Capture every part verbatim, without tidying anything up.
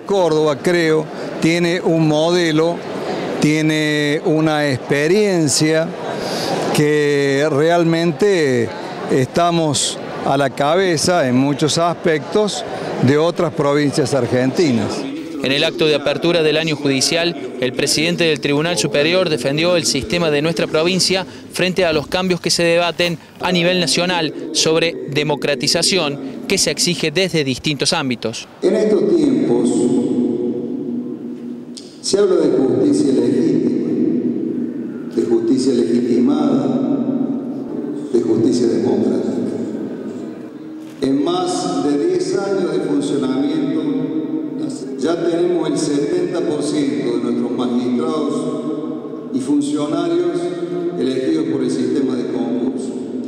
Córdoba, creo, tiene un modelo, tiene una experiencia que realmente estamos a la cabeza en muchos aspectos de otras provincias argentinas. En el acto de apertura del año judicial, el presidente del Tribunal Superior defendió el sistema de nuestra provincia frente a los cambios que se debaten a nivel nacional sobre democratización que se exige desde distintos ámbitos. En estos tiempos se habla de justicia legítima, de justicia legitimada, de justicia democrática. En más de diez años de funcionamiento, ya tenemos el setenta por ciento de nuestros magistrados y funcionarios elegidos por el sistema de concurso.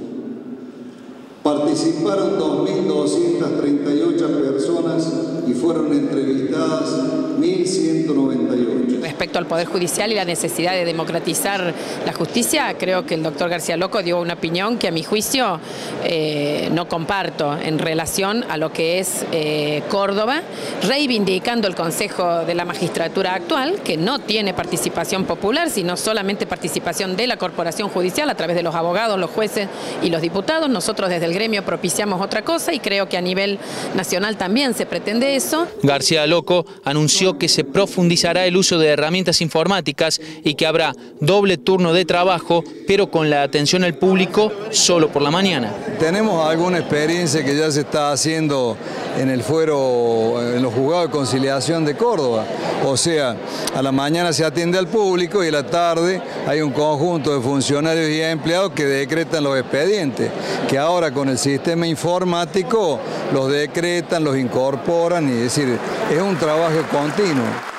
Participaron dos mil doscientas treinta y ocho personas y fueron entrevistadas mil ciento noventa y ocho. Respecto al Poder Judicial y la necesidad de democratizar la justicia, creo que el doctor García Loco dio una opinión que a mi juicio eh, no comparto en relación a lo que es eh, Córdoba, reivindicando el Consejo de la Magistratura actual, que no tiene participación popular, sino solamente participación de la Corporación Judicial a través de los abogados, los jueces y los diputados. Nosotros desde el gremio propiciamos otra cosa y creo que a nivel nacional también se pretende eso. García Loco anunció que se profundizará el uso de herramientas informáticas y que habrá doble turno de trabajo, pero con la atención al público solo por la mañana. Tenemos alguna experiencia que ya se está haciendo en el fuero, en los juzgados de conciliación de Córdoba. O sea, a la mañana se atiende al público y a la tarde hay un conjunto de funcionarios y empleados que decretan los expedientes, que ahora con el sistema informático los decretan, los incorporan, y es decir, es un trabajo continuo.